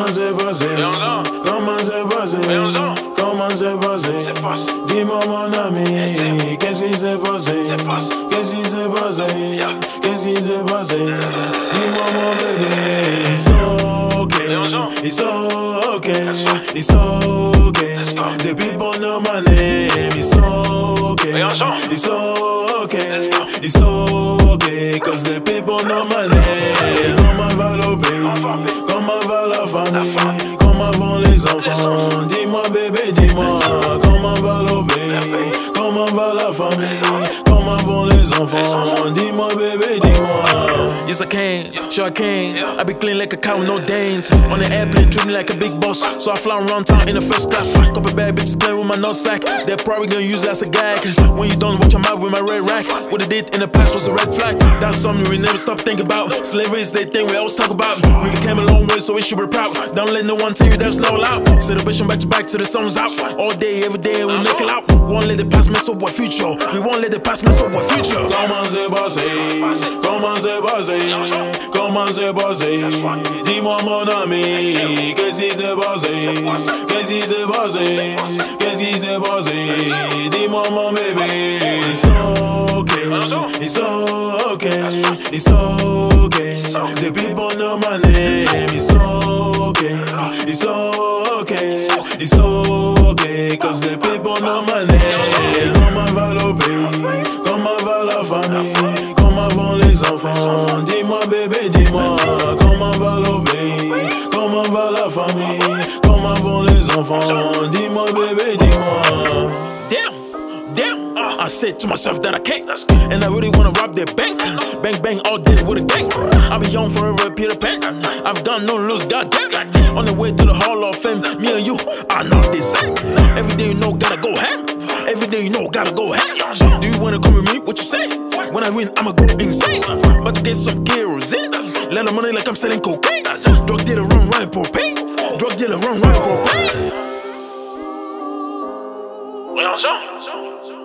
c'est passé? Comment c'est passé? Comment c'est passé? Dis-moi mon ami, qu'est-ce qui s'est passé? Qu'est-ce qui s'est passé? Qu'est-ce qui s'est passé? Dis-moi mon bébé. It's okay, it's okay, it's okay. The people know my name. It's okay, it's okay, it's okay. Cause the people know my name. Comment va le pays? Comment va la famille? Comment vont les enfants? Dis-moi bébé, dis-moi. Comment va le pays? Comment va la famille? Comment vont les enfants? Dis-moi bébé, dis-moi. Yes I can, sure I can. I be clean like a cow with no danes. On the airplane, treat me like a big boss. So I fly around town in the first class. Couple bad bitches playing with my nutsack. They're probably gonna use it as a gag. When you don't watch your mouth with my red rack. What I did in the past was a red flag. That's something we never stop thinking about. Slavery is the thing we always talk about. We came a long way, so we should be proud. Don't let no one tell you there's no allowed. Celebration back to back till the sun's out. All day, every day, we make it out. Won't let the past mess up our future. We won't let the past mess up our future. Comment c'est passé? Comment c'est passé? Comment c'est passé? Dis-moi mon ami, qu'est-ce qui s'est passé? Qu'est-ce qui s'est passé? Qu'est-ce qui s'est passé? Dis-moi mon bébé. It's okay, it's okay, it's okay. The people know my name. It's okay, it's okay, it's okay. Cause the people know my name. Comment va le pays? Comment va la famille? Comment vont les enfants? Dis-moi bébé, dis-moi. Comment va le pays? Comment va la famille? Comment vont les enfants? Dis-moi bébé, dis-moi. I said to myself that I can't, and I really wanna rob their bank. Bang bang all day with a gang. I'll be young forever, Peter Pan. I've done no lose, goddamn. On the way to the Hall of Fame, me and you are not the same. Every day you know gotta go ham. Every day you know gotta go ham. Do you wanna come with me? What you say? When I win, I'ma go insane. About to get some kerosene. Let the money like I'm selling cocaine. Drug dealer run propane. Drug dealer run propane.